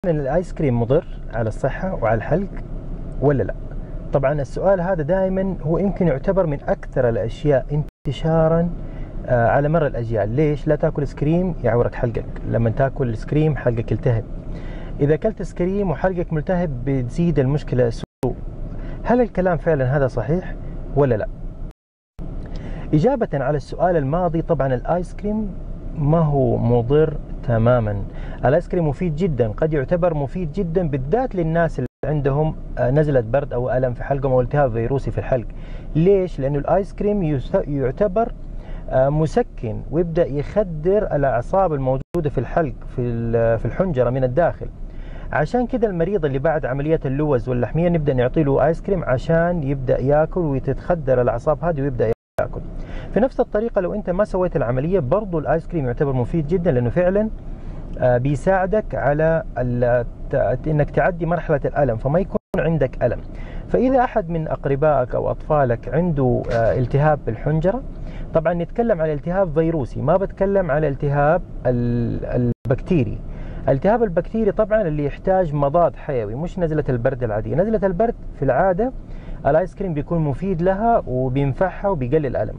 الايس كريم مضر على الصحة وعلى الحلق ولا لا؟ طبعا السؤال هذا دائما هو يمكن يعتبر من اكثر الاشياء انتشارا على مر الاجيال. ليش؟ لا تاكل ايس كريم يعورك حلقك، لما تاكل ايس كريم حلقك يلتهب، اذا اكلت ايس كريم وحلقك ملتهب بتزيد المشكلة سوء. هل الكلام فعلا هذا صحيح ولا لا؟ إجابة على السؤال الماضي، طبعا الآيس كريم ما هو مضر تماما. الآيس كريم مفيد جدا، قد يعتبر مفيد جدا بالذات للناس اللي عندهم نزلة برد أو ألم في حلقهم أو التهاب فيروسي في الحلق. ليش؟ لأنه الآيس كريم يعتبر مسكن، ويبدأ يخدر الأعصاب الموجودة في الحلق في الحنجرة من الداخل. عشان كده المريض اللي بعد عمليات اللوز واللحمية نبدأ نعطي له آيس كريم عشان يبدأ ياكل ويتخدر الأعصاب هذه ويبدأ ياكل. في نفس الطريقة لو انت ما سويت العملية برضو الايس كريم يعتبر مفيد جدا، لانه فعلا بيساعدك على انك تعدي مرحلة الألم، فما يكون عندك ألم. فإذا أحد من أقربائك أو أطفالك عنده التهاب بالحنجرة، طبعا نتكلم على التهاب فيروسي، ما بتكلم على التهاب البكتيري. التهاب البكتيري طبعا اللي يحتاج مضاد حيوي، مش نزلة البرد العادية. نزلة البرد في العادة الايس كريم بيكون مفيد لها وبينفعها وبيقلل الألم.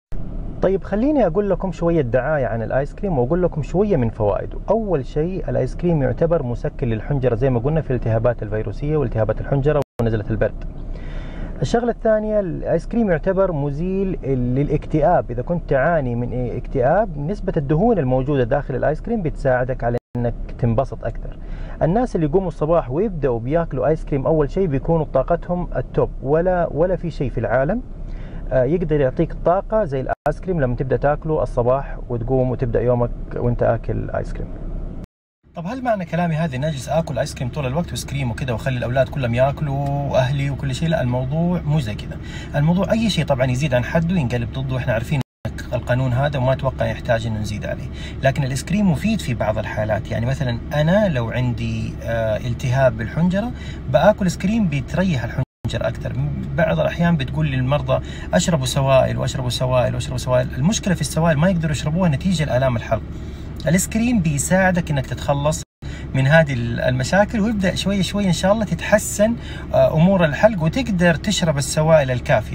طيب خليني أقول لكم شوية دعاية عن الآيس كريم وأقول لكم شوية من فوائده. أول شيء الآيس كريم يعتبر مسكن للحنجرة زي ما قلنا في الالتهابات الفيروسية والتهابات الحنجرة ونزلة البرد. الشغلة الثانية، الآيس كريم يعتبر مزيل للاكتئاب. إذا كنت تعاني من اكتئاب، نسبة الدهون الموجودة داخل الآيس كريم بتساعدك على انك تنبسط اكثر. الناس اللي يقوموا الصباح ويبداوا بياكلوا ايس كريم اول شيء بيكونوا بطاقتهم التوب، ولا في شيء في العالم يقدر يعطيك طاقة زي الآيس كريم لما تبدأ تاكله الصباح وتقوم وتبدأ يومك وانت آكل آيس كريم. طب هل معنى كلامي هذا ان اجلس اكل ايس كريم طول الوقت وايس كريم وكذا واخلي الاولاد كلهم ياكلوا واهلي وكل شيء؟ لا، الموضوع مو زي كذا. الموضوع اي شيء طبعا يزيد عن حده ينقلب ضده، احنا عارفين القانون هذا وما اتوقع يحتاج انه نزيد عليه. لكن الايس كريم مفيد في بعض الحالات، يعني مثلا انا لو عندي التهاب بالحنجرة باكل ايس كريم بتريح الحنجرة اكثر. بعض الاحيان بتقول للمرضى اشربوا سوائل واشربوا سوائل واشربوا سوائل. المشكله في السوائل ما يقدروا يشربوها نتيجه لالام الحلق. الايس كريم بيساعدك انك تتخلص من هذه المشاكل، ويبدا شويه شويه ان شاء الله تتحسن امور الحلق وتقدر تشرب السوائل الكافيه.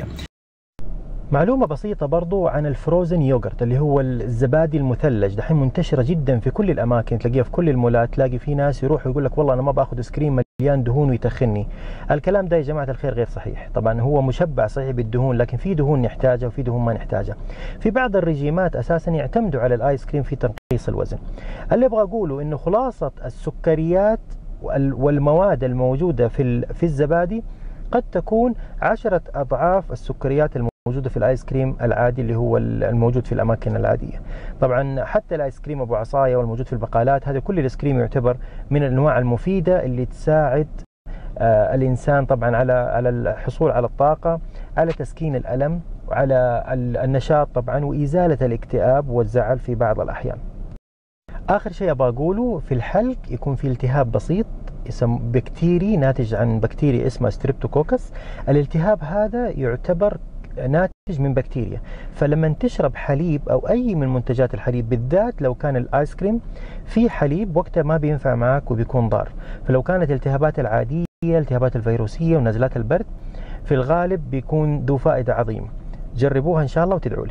معلومة بسيطة برضو عن الفروزن يوغرت اللي هو الزبادي المثلج. دحين منتشرة جدا في كل الأماكن، تلاقيها في كل المولات. تلاقي في ناس يروح يقول لك والله أنا ما باخذ ايس كريم مليان دهون ويتخني. الكلام ده يا جماعة الخير غير صحيح. طبعا هو مشبع صحيح بالدهون، لكن في دهون نحتاجها وفي دهون ما نحتاجها. في بعض الرجيمات أساسا يعتمدوا على الآيس كريم في تنقيص الوزن. اللي أبغى أقوله إنه خلاصة السكريات والمواد الموجودة في الزبادي قد تكون 10 أضعاف السكريات الموجودة في الآيس كريم العادي اللي هو الموجود في الأماكن العادية. طبعا حتى الآيس كريم أبو عصاية والموجود في البقالات، هذا كل الآيس كريم يعتبر من الأنواع المفيدة اللي تساعد الإنسان طبعا على الحصول على الطاقة، على تسكين الألم، وعلى النشاط طبعا، وإزالة الاكتئاب والزعل في بعض الأحيان. آخر شيء أبغى أقوله، في الحلق يكون في التهاب بسيط اسم بكتيري ناتج عن بكتيريا اسمها ستريبتوكوكس. الالتهاب هذا يعتبر ناتج من بكتيريا. فلما تشرب حليب او اي من منتجات الحليب، بالذات لو كان الايس كريم في حليب، وقتها ما بينفع معك وبيكون ضار. فلو كانت الالتهابات العادية، الالتهابات الفيروسية ونزلات البرد، في الغالب بيكون ذو فائدة عظيمة. جربوها ان شاء الله وتدعوا لي.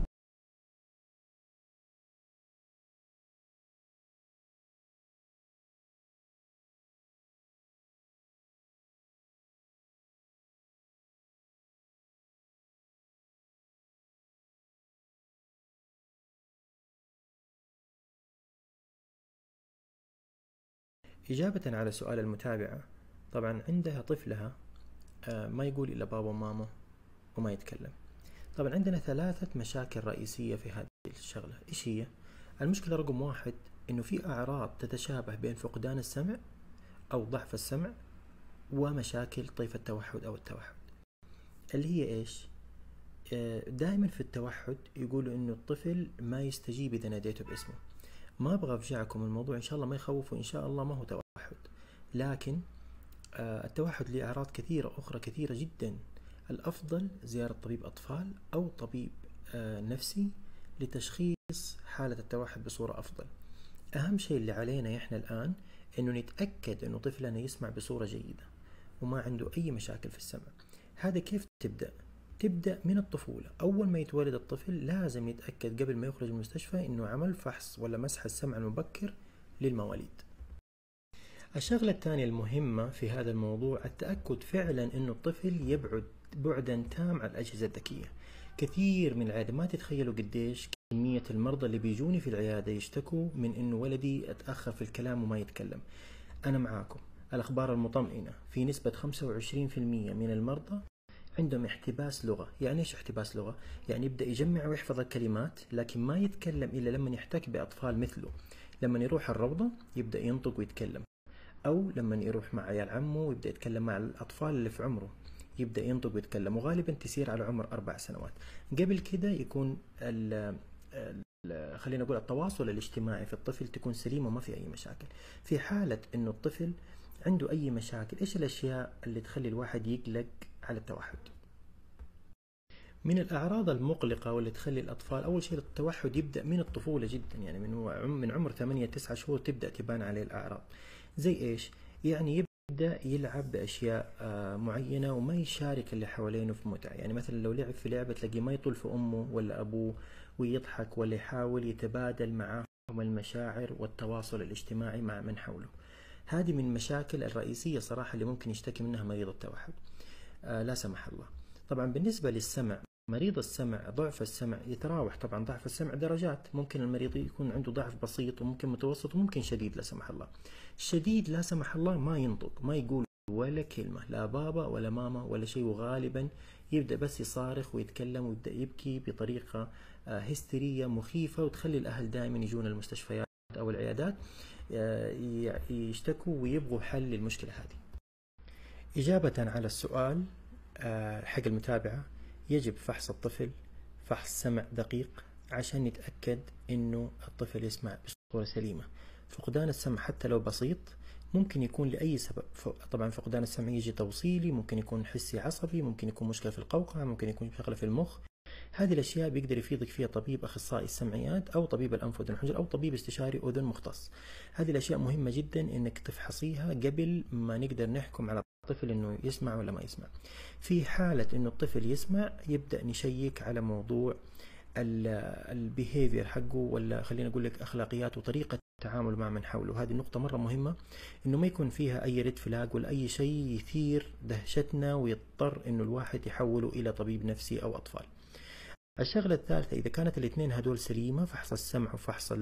إجابة على سؤال المتابعة، طبعا عندها طفلها ما يقول إلا بابا وماما وما يتكلم. طبعا عندنا 3 مشاكل رئيسية في هذه الشغلة. إيش هي؟ المشكلة رقم 1 إنه في أعراض تتشابه بين فقدان السمع أو ضعف السمع ومشاكل طيف التوحد أو التوحد. اللي هي إيش؟ دائما في التوحد يقولوا إنه الطفل ما يستجيب إذا ناديته باسمه. ما أبغى أفجعكم، الموضوع إن شاء الله ما يخوف، وإن شاء الله ما هو توحد. لكن التوحد له أعراض كثيرة أخرى كثيرة جدا. الأفضل زيارة طبيب أطفال أو طبيب نفسي لتشخيص حالة التوحد بصورة أفضل. أهم شيء اللي علينا إحنا الآن إنه نتأكد إنه طفلنا يسمع بصورة جيدة وما عنده أي مشاكل في السمع. هذا كيف تبدأ؟ تبدأ من الطفولة. أول ما يتولد الطفل لازم يتأكد قبل ما يخرج من المستشفى إنه عمل فحص ولا مسح السمع المبكر للمواليد. الشغلة الثانية المهمة في هذا الموضوع التأكد فعلا إنه الطفل يبعد بعدا تام عن الأجهزة الذكية. كثير من العيادة ما تتخيلوا قديش كمية المرضى اللي بيجوني في العيادة يشتكوا من إنه ولدي أتأخر في الكلام وما يتكلم. أنا معاكم، الأخبار المطمئنة في نسبة 25% من المرضى عندهم احتباس لغة. يعني إيش احتباس لغة؟ يعني يبدأ يجمع ويحفظ الكلمات لكن ما يتكلم إلا لما يحتك بأطفال مثله. لما يروح الروضة يبدأ ينطق ويتكلم، أو لما يروح مع عيال عمه ويبدأ يتكلم مع الأطفال اللي في عمره يبدأ ينطق ويتكلم، وغالبا تسير على عمر 4 سنوات. قبل كده يكون خلينا نقول التواصل الاجتماعي في الطفل تكون سليمة وما في أي مشاكل. في حالة إنه الطفل عنده أي مشاكل، إيش الأشياء اللي تخلي الواحد يقلق على التوحد؟ من الأعراض المقلقة واللي تخلي الأطفال، أول شيء التوحد يبدأ من الطفولة جدا، يعني من عمر 8-9 شهور تبدأ تبان عليه الأعراض. زي إيش؟ يعني يبدأ يلعب بأشياء معينة وما يشارك اللي حوالينه في متعة. يعني مثلا لو لعب في لعبة تلاقيه ما يطول في أمه ولا أبوه ويضحك، ولا يحاول يتبادل معهم المشاعر والتواصل الاجتماعي مع من حوله. هذه من المشاكل الرئيسية صراحة اللي ممكن يشتكي منها مريض التوحد لا سمح الله. طبعا بالنسبة للسمع، مريض السمع ضعف السمع يتراوح. طبعا ضعف السمع درجات، ممكن المريض يكون عنده ضعف بسيط وممكن متوسط وممكن شديد لا سمح الله. الشديد لا سمح الله ما ينطق، ما يقول ولا كلمة، لا بابا ولا ماما ولا شيء، وغالبا يبدأ بس يصارخ ويتكلم ويبدأ يبكي بطريقة هستيرية مخيفة، وتخلي الأهل دائما يجون المستشفيات أو العيادات يشتكوا ويبغوا حل للمشكلة هذه. إجابة على السؤال حق المتابعة، يجب فحص الطفل فحص سمع دقيق عشان نتأكد إنه الطفل يسمع بصورة سليمة. فقدان السمع حتى لو بسيط ممكن يكون لأي سبب. طبعا فقدان السمع يجي توصيلي، ممكن يكون حسي عصبي، ممكن يكون مشكلة في القوقعة، ممكن يكون شغلة في المخ. هذه الأشياء بيقدر يفيدك فيها طبيب أخصائي السمعيات أو طبيب الأنف وأذن وحنجرة أو طبيب استشاري أذن مختص. هذه الأشياء مهمة جدا إنك تفحصيها قبل ما نقدر نحكم على الطفل إنه يسمع ولا ما يسمع. في حالة إنه الطفل يسمع يبدأ نشيك على موضوع البيهيفير حقه، ولا خلينا نقول لك أخلاقيات وطريقة التعامل مع من حوله. هذه النقطة مرة مهمة، إنه ما يكون فيها أي ريد فلاج ولا أي شيء يثير دهشتنا ويضطر إنه الواحد يحوله إلى طبيب نفسي أو أطفال. الشغلة الثالثة، إذا كانت الاثنين هدول سليمة، فحص السمع وفحص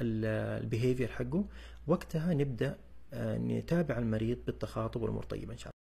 البيهيفير حقه، وقتها نبدأ نتابع المريض بالتخاطب والأمور طيبة إن شاء الله.